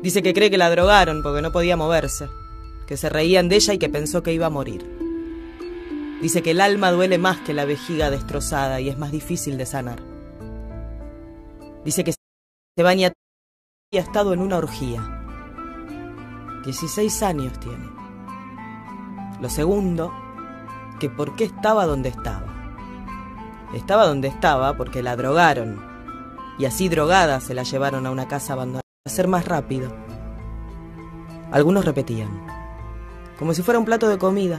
Dice que cree que la drogaron porque no podía moverse, que se reían de ella y que pensó que iba a morir. Dice que el alma duele más que la vejiga destrozada y es más difícil de sanar. Dice que se baña y ha estado en una orgía. 16 años tiene. Lo segundo, que por qué estaba donde estaba. Estaba donde estaba porque la drogaron. Y así drogada se la llevaron a una casa abandonada. A ser más rápido. Algunos repetían. Como si fuera un plato de comida.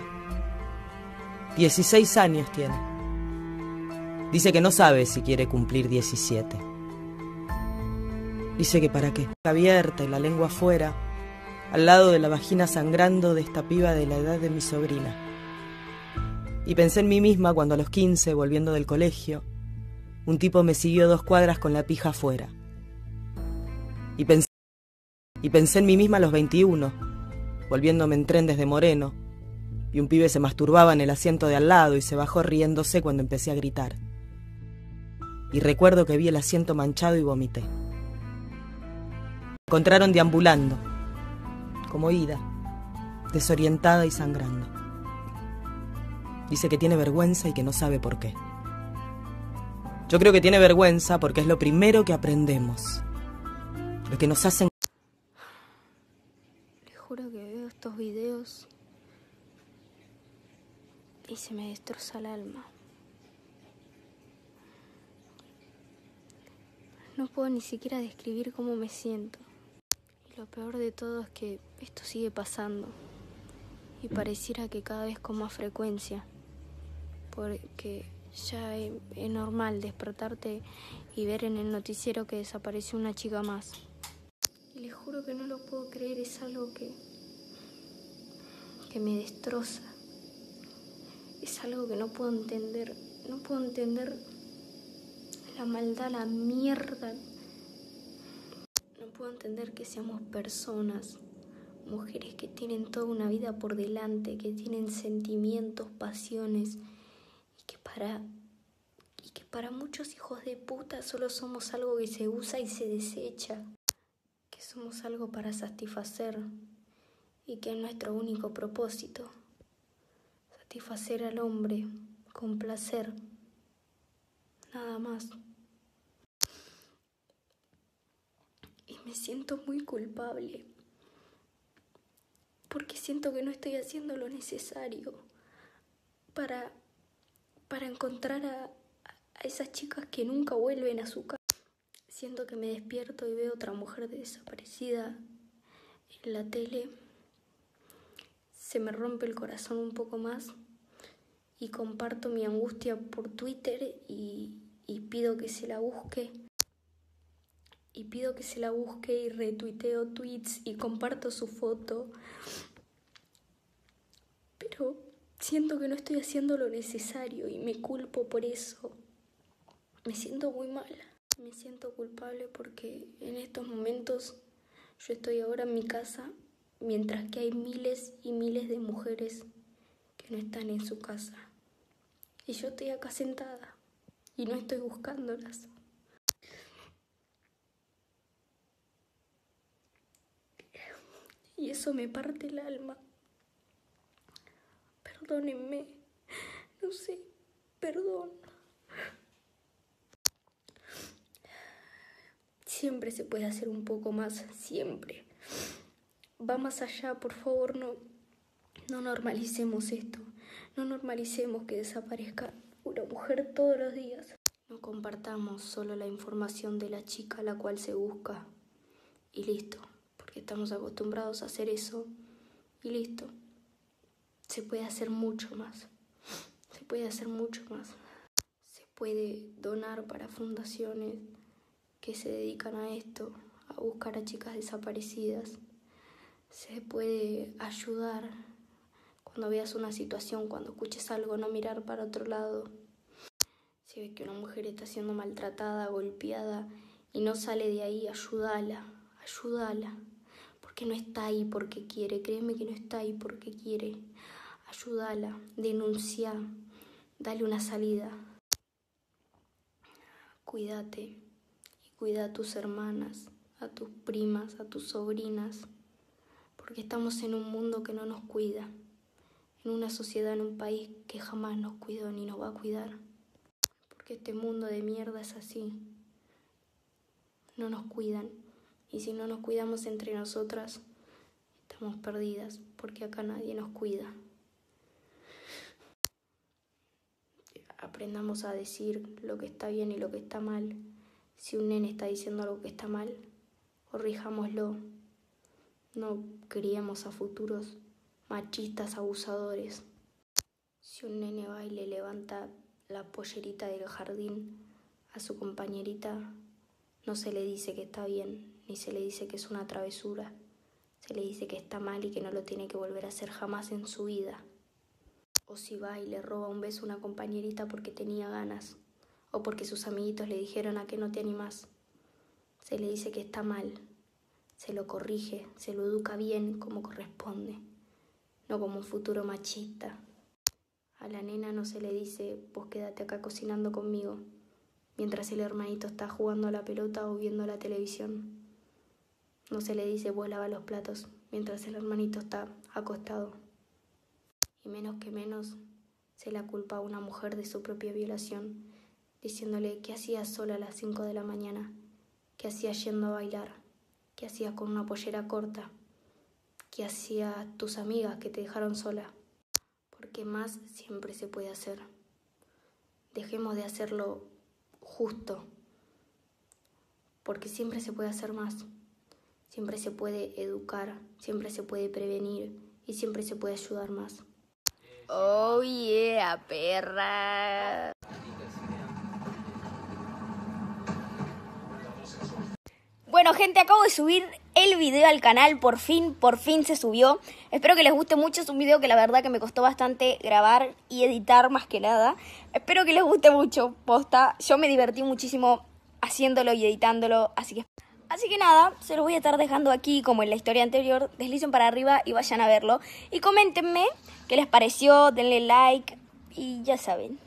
16 años tiene. Dice que no sabe si quiere cumplir 17. Dice que para qué. Está abierta y la lengua afuera, al lado de la vagina sangrando de esta piba de la edad de mi sobrina. Y pensé en mí misma cuando a los 15, volviendo del colegio, un tipo me siguió 2 cuadras con la pija afuera. Y pensé en mí misma a los 21, volviéndome en tren desde Moreno, y un pibe se masturbaba en el asiento de al lado y se bajó riéndose cuando empecé a gritar. Y recuerdo que vi el asiento manchado y vomité. Me encontraron deambulando, como ida, desorientada y sangrando. Dice que tiene vergüenza y que no sabe por qué. Yo creo que tiene vergüenza porque es lo primero que aprendemos, lo que nos hacen. Les juro que veo estos videos y se me destroza el alma. No puedo ni siquiera describir cómo me siento. Y lo peor de todo es que esto sigue pasando. Y pareciera que cada vez con más frecuencia. Porque ya es normal despertarte y ver en el noticiero que desapareció una chica más. Y les juro que no lo puedo creer, es algo que me destroza. Es algo que no puedo entender. No puedo entender la maldad, la mierda. No puedo entender que seamos personas, mujeres que tienen toda una vida por delante, que tienen sentimientos, pasiones, y que para muchos hijos de puta solo somos algo que se usa y se desecha, que somos algo para satisfacer y que es nuestro único propósito, satisfacer al hombre con placer, nada más. Y me siento muy culpable, porque siento que no estoy haciendo lo necesario para encontrar a esas chicas que nunca vuelven a su casa. Siento que me despierto y veo otra mujer desaparecida en la tele. Se me rompe el corazón un poco más y comparto mi angustia por Twitter y pido que se la busque. Y pido que se la busque y retuiteo tweets y comparto su foto. Pero siento que no estoy haciendo lo necesario y me culpo por eso. Me siento muy mala. Me siento culpable porque en estos momentos yo estoy ahora en mi casa, mientras que hay miles y miles de mujeres que no están en su casa. Y yo estoy acá sentada y no estoy buscándolas. Y eso me parte el alma. Perdónenme. No sé, perdón. Siempre se puede hacer un poco más, siempre. Va más allá, por favor, no normalicemos esto. No normalicemos que desaparezca una mujer todos los días. No compartamos solo la información de la chica a la cual se busca y listo, porque estamos acostumbrados a hacer eso y listo. Se puede hacer mucho más. Se puede hacer mucho más. Se puede donar para fundaciones que se dedican a esto, a buscar a chicas desaparecidas. Se puede ayudar cuando veas una situación, cuando escuches algo, no mirar para otro lado. Si ves que una mujer está siendo maltratada, golpeada y no sale de ahí, ayúdala. Porque no está ahí porque quiere, créeme que no está ahí porque quiere. Ayúdala, denuncia, dale una salida. Cuídate y cuida a tus hermanas, a tus primas, a tus sobrinas, porque estamos en un mundo que no nos cuida, en una sociedad, en un país que jamás nos cuidó ni nos va a cuidar, porque este mundo de mierda es así, no nos cuidan, y si no nos cuidamos entre nosotras, estamos perdidas, porque acá nadie nos cuida. Aprendamos a decir lo que está bien y lo que está mal. Si un nene está diciendo algo que está mal, corrijámoslo. No criemos a futuros machistas abusadores. Si un nene va y le levanta la pollerita del jardín a su compañerita, no se le dice que está bien, ni se le dice que es una travesura. Se le dice que está mal y que no lo tiene que volver a hacer jamás en su vida. O si va y le roba un beso a una compañerita porque tenía ganas, o porque sus amiguitos le dijeron a que no te animás. Se le dice que está mal, se lo corrige, se lo educa bien como corresponde, no como un futuro machista. A la nena no se le dice, vos quédate acá cocinando conmigo, mientras el hermanito está jugando a la pelota o viendo la televisión. No se le dice, vos lava los platos, mientras el hermanito está acostado. Y menos que menos se la culpa a una mujer de su propia violación, diciéndole qué hacías sola a las 5 de la mañana, qué hacías yendo a bailar, qué hacías con una pollera corta, qué hacías tus amigas que te dejaron sola. Porque más siempre se puede hacer. Dejemos de hacerlo justo, porque siempre se puede hacer más. Siempre se puede educar, siempre se puede prevenir y siempre se puede ayudar más. Oh yeah, perra. Bueno, gente, acabo de subir el video al canal, por fin se subió. Espero que les guste mucho, es un video que la verdad que me costó bastante grabar y editar más que nada. Espero que les guste mucho, posta. Yo me divertí muchísimo haciéndolo y editándolo, así que nada, se los voy a estar dejando aquí como en la historia anterior. Deslicen para arriba y vayan a verlo. Y coméntenme qué les pareció, denle like y ya saben.